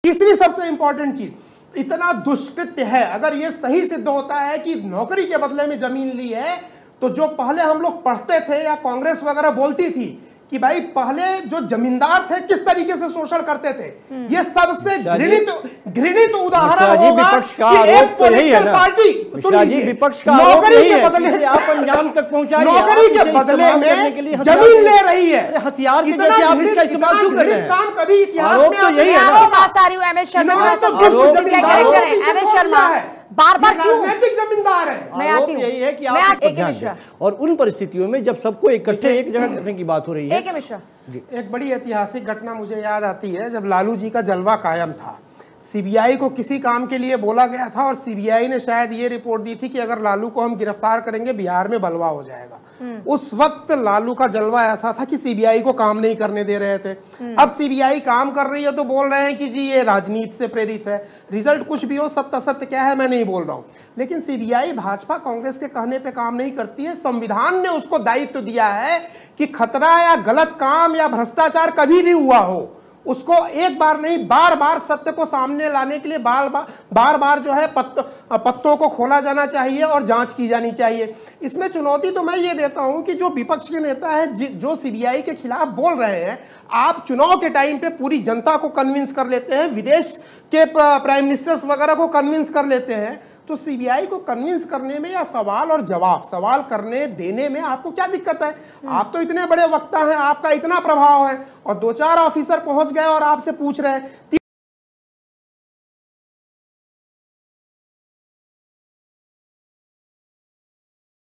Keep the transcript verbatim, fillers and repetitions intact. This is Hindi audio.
तीसरी सबसे इंपॉर्टेंट चीज, इतना दुष्कृत्य है, अगर ये सही सिद्ध होता है कि नौकरी के बदले में जमीन ली है, तो जो पहले हम लोग पढ़ते थे या कांग्रेस वगैरह बोलती थी कि भाई पहले जो जमींदार थे किस तरीके से शोषण करते थे, ये सबसे घृणित घृणित उदाहरण होगा कि एक पॉलिटिकल पार्टी विपक्ष का नौकरी के बदले आप अंजाम तक पहुंचाएंगे, नौकरी के बदले में जमीन ले रही है, हथियार के जैसे आप इसका इस्तेमाल क्यों कर रहे हैं? काम कभी इतिहास में तो यही है ना। बात आ रही हूं एमएस शर्मा, बार बार क्यों राजनीतिक जमींदार है? मैं आती हूं, यही है कि मैं आप आती हूं। और उन परिस्थितियों में जब सबको इकट्ठे एक जगह करने की बात हो रही है, एक मिश्रा, एक बड़ी ऐतिहासिक घटना मुझे याद आती है जब लालू जी का जलवा कायम था। सीबीआई को किसी काम के लिए बोला गया था और सीबीआई ने शायद ये रिपोर्ट दी थी कि अगर लालू को हम गिरफ्तार करेंगे बिहार में बलवा हो जाएगा। उस वक्त लालू का जलवा ऐसा था कि सीबीआई को काम नहीं करने दे रहे थे। अब सीबीआई काम कर रही है तो बोल रहे हैं कि जी ये राजनीति से प्रेरित है। रिजल्ट कुछ भी हो, सत्य असत्य क्या है मैं नहीं बोल रहा हूं, लेकिन सीबीआई भाजपा कांग्रेस के कहने पे काम नहीं करती है। संविधान ने उसको दायित्व दिया है कि खतरा या गलत काम या भ्रष्टाचार कभी भी हुआ हो, उसको एक बार नहीं बार बार सत्य को सामने लाने के लिए बार बार बार बार जो है पत्त, पत्तों को खोला जाना चाहिए और जांच की जानी चाहिए। इसमें चुनौती तो मैं ये देता हूं कि जो विपक्ष के नेता है जो सीबीआई के खिलाफ बोल रहे हैं, आप चुनाव के टाइम पे पूरी जनता को कन्विंस कर लेते हैं, विदेश के प्राइम मिनिस्टर्स वगैरह को कन्विंस कर लेते हैं, तो सीबीआई को कन्विंस करने में या सवाल और जवाब सवाल करने देने में आपको क्या दिक्कत है? आप तो इतने बड़े वक्ता हैं, आपका इतना प्रभाव है, और दो चार ऑफिसर पहुंच गए और आपसे पूछ रहे हैं।